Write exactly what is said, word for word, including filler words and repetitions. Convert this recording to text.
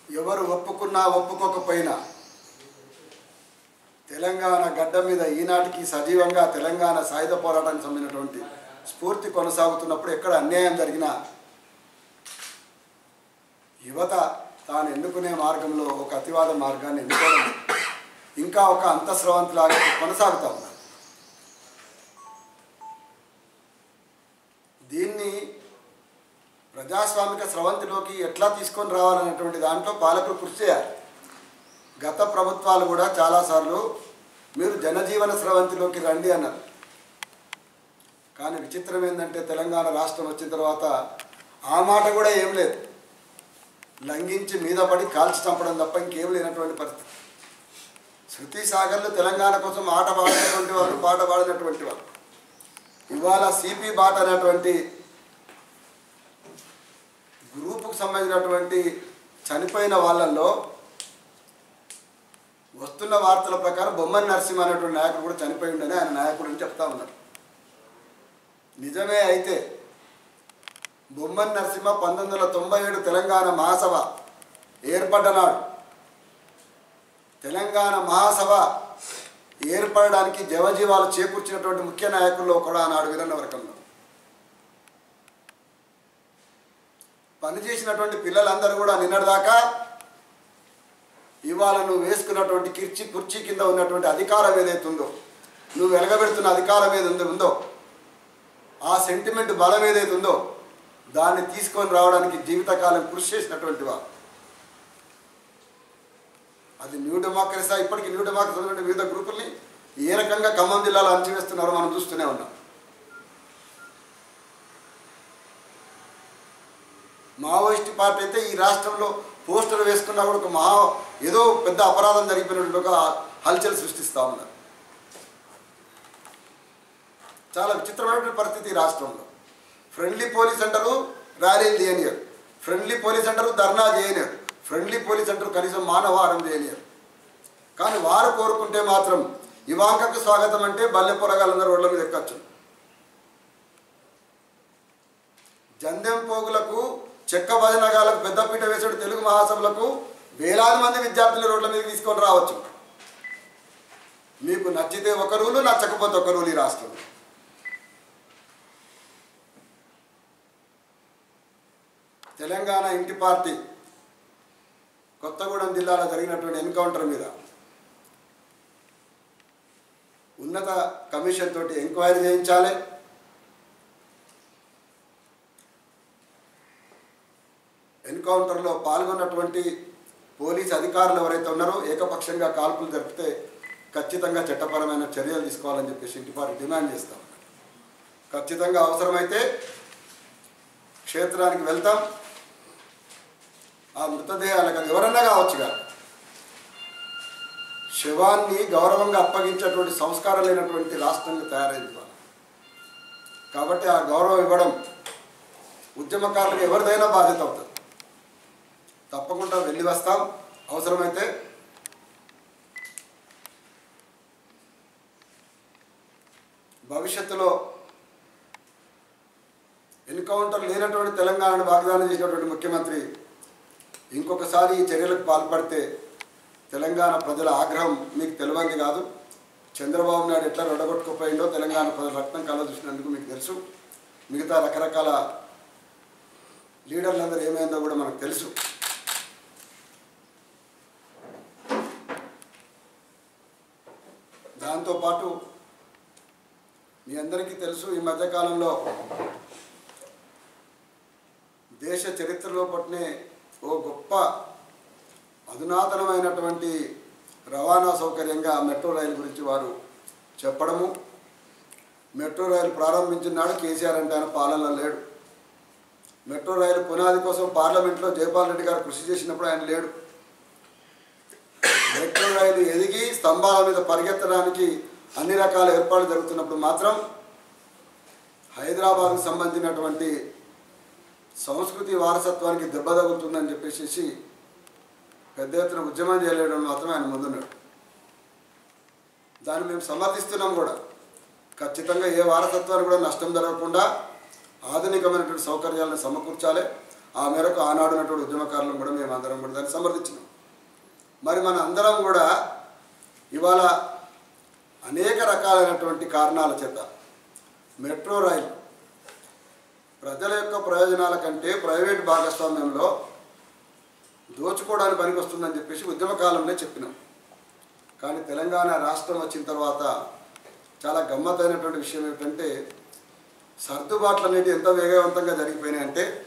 ఎవరు ఒప్పుకున్నా ఒప్పుకోకపోయినా తెలంగాణ గడ్డ మీద ఈనాటికి సజీవంగా తెలంగాణ సాయుధ పోరాటానికి సంబంధించినటువంటి స్ఫూర్తి కొనసాగుతున్నప్పుడు ఎక్కడ అన్యాయం జరిగినా యువత తాను ఎన్నుకునే మార్గంలో ఒక అతివాద మార్గాన్ని ఎన్నుకోవడం ఇంకా ఒక అంతఃస్రవంతిలాగా కొనసాగుతూ ఉన్నారు. దీన్ని ప్రజాస్వామిక స్రవంతిలోకి ఎట్లా తీసుకొని రావాలనేటువంటి దాంట్లో పాలకులు కృషి చేయాలి. గత ప్రభుత్వాలు కూడా చాలాసార్లు మీరు జనజీవన స్రవంతిలోకి రండి అన్నారు. కానీ విచిత్రం ఏంటంటే తెలంగాణ రాష్ట్రం వచ్చిన తర్వాత ఆ మాట కూడా ఏం లేదు. లంఘించి మీద పడి కాల్చి చంపడం తప్ప ఇంకేం లేనటువంటి పరిస్థితి. శృతి సాగర్లు తెలంగాణ కోసం ఆట పాడినటువంటి వాళ్ళు, పాట పాడినటువంటి వాళ్ళు ఇవాళ సిపి బాట అనేటువంటి గ్రూపుకు సంబంధించినటువంటి చనిపోయిన వాళ్ళల్లో వస్తున్న వార్తల ప్రకారం బొమ్మని నరసింహ అనేటువంటి నాయకుడు కూడా చనిపోయి ఉండని ఆయన నాయకుడు అని చెప్తా ఉన్నారు. నిజమే అయితే బొమ్మని నరసింహ పంతొమ్మిది వందల తొంభై ఏడు తెలంగాణ మహాసభ ఏర్పడ్డ నాడు తెలంగాణ మహాసభ ఏర్పడడానికి జవజీవాలు చేకూర్చినటువంటి ముఖ్య నాయకుల్లో కూడా ఆనాడు వీరన్నవరకంలో పనిచేసినటువంటి పిల్లలందరూ కూడా నిన్నటిదాకా ఇవాళ నువ్వు వేసుకున్నటువంటి కిర్చి కుర్చీ కింద ఉన్నటువంటి అధికారం ఏదైతే ఉందో, నువ్వు వెలగబెడుతున్న అధికారం ఏదైతే ఉందో, ఆ సెంటిమెంట్ బలం ఏదైతే ఉందో దాన్ని తీసుకొని రావడానికి జీవితకాలం కృషి చేసినటువంటి వారు. అది న్యూ డెమోక్రసీ. ఇప్పటికీ న్యూ డెమోక్రసీ ఉన్నటువంటి వివిధ గ్రూపుల్ని ఏ రకంగా ఖమ్మం జిల్లాలో అణచివేస్తున్నారో మనం చూస్తూనే ఉన్నాం. మావోయిస్ట్ పార్టీ అయితే ఈ రాష్ట్రంలో పోస్టర్ వేసుకున్నా కూడా ఒక మహా ఏదో పెద్ద అపరాధం జరిగిపోయినటువంటి ఒక హల్చల్ సృష్టిస్తూ ఉన్నారు. చాలా విచిత్రమైనటువంటి పరిస్థితి ఈ రాష్ట్రంలో. ఫ్రెండ్లీ పోలీస్ అంటారు, ర్యాలీలు చేయనియరు. ఫ్రెండ్లీ పోలీస్ అంటారు, ధర్నా చేయనియరు. ఫ్రెండ్లీ పోలీస్ అంటారు, కనీసం మానవహారం చేయనియరు. కానీ వారు కోరుకుంటే మాత్రం ఇవాంకకు స్వాగతం అంటే బల్లె పొరగాలందరూ రోడ్ల మీద ఎక్కచ్చు. జందెం పోగులకు, చెక్క భజనగాలకు పెద్దపీట వేసాడు తెలుగు మహాసభలకు వేలాది మంది విద్యార్థులు రోడ్ల మీద తీసుకొని రావచ్చు. మీకు నచ్చితే ఒక రూలు, నచ్చకపోతే ఒక రూలు ఈ రాష్ట్రంలో. తెలంగాణ ఇంటి పార్టీ కొత్తగూడెం జిల్లాలో జరిగినటువంటి ఎన్కౌంటర్ మీద ఉన్నత కమిషన్ తోటి ఎంక్వైరీ చేయించాలి. ఎన్కౌంటర్లో పాల్గొన్నటువంటి పోలీస్ అధికారులు ఎవరైతే ఉన్నారో ఏకపక్షంగా కాల్పులు జరిపితే ఖచ్చితంగా చట్టపరమైన చర్యలు తీసుకోవాలని చెప్పేసి ఇంటి పార్టీ డిమాండ్ చేస్తాం. ఖచ్చితంగా అవసరమైతే క్షేత్రానికి వెళ్తాం. ఆ మృతదేహాలకు ఎవరన్నా కావచ్చుగా శవాన్ని గౌరవంగా అప్పగించేటువంటి సంస్కారం లేనటువంటి రాష్ట్రంగా తయారైంది. కాబట్టి ఆ గౌరవం ఇవ్వడం ఉద్యమకారులకు ఎవరిదైనా బాధ్యత అవుతుంది. తప్పకుండా వెళ్ళి వస్తాం. అవసరమైతే భవిష్యత్తులో ఎన్కౌంటర్ లేనటువంటి తెలంగాణను వాగ్దానం చేసినటువంటి ముఖ్యమంత్రి ఇంకొకసారి ఈ చర్యలకు పాల్పడితే తెలంగాణ ప్రజల ఆగ్రహం మీకు తెలియంది కాదు. చంద్రబాబు నాయుడు ఎట్లా రొడగొట్టుకుపోయిందో తెలంగాణ ప్రజల రక్తం కళ్ళ చూసినందుకు మీకు తెలుసు. మిగతా రకరకాల లీడర్లందరూ ఏమైందో కూడా మనకు తెలుసు. దాంతోపాటు మీ అందరికీ తెలుసు, ఈ మధ్యకాలంలో దేశ చరిత్రలో పట్టినే ఓ గొప్ప అధునాతనమైనటువంటి రవాణా సౌకర్యంగా మెట్రో రైలు గురించి వారు చెప్పడము. మెట్రో రైలు ప్రారంభించిన నాడు కేసీఆర్ అంటే ఆయన పాలనలో లేడు. మెట్రో రైలు పునాది కోసం పార్లమెంట్లో జయపాల్ రెడ్డి గారు కృషి చేసినప్పుడు ఆయన లేడు. మెట్రో రైలు ఎదిగి స్తంభాల మీద పరిగెత్తడానికి అన్ని రకాల ఏర్పాట్లు జరుగుతున్నప్పుడు మాత్రం హైదరాబాద్కు సంబంధించినటువంటి సంస్కృతి వారసత్వానికి దెబ్బ తగులుతుందని చెప్పేసి పెద్ద ఎత్తున ఉద్యమం చేయలేడం మాత్రం ఆయన ముందున్నాడు. దాన్ని మేము సమర్థిస్తున్నాం కూడా. ఖచ్చితంగా ఏ వారసత్వానికి కూడా నష్టం జరగకుండా ఆధునికమైనటువంటి సౌకర్యాలను సమకూర్చాలి. ఆ మేరకు ఆనాడున్నటువంటి ఉద్యమకారులను కూడా మేము అందరం కూడా దాన్ని సమర్థించినాం. మరి మన అందరం కూడా ఇవాళ అనేక రకాలైనటువంటి కారణాల చేత మెట్రో రైలు ప్రజల యొక్క ప్రయోజనాల కంటే ప్రైవేట్ భాగస్వామ్యంలో దోచుకోవడానికి పనికి వస్తుందని చెప్పేసి ఉద్యమకాలంలో చెప్పినాం. కానీ తెలంగాణ రాష్ట్రం వచ్చిన తర్వాత చాలా గమ్మత్తైనటువంటి విషయం ఏమిటంటే సర్దుబాట్లు అనేవి ఎంత వేగవంతంగా జరిగిపోయినాయంటే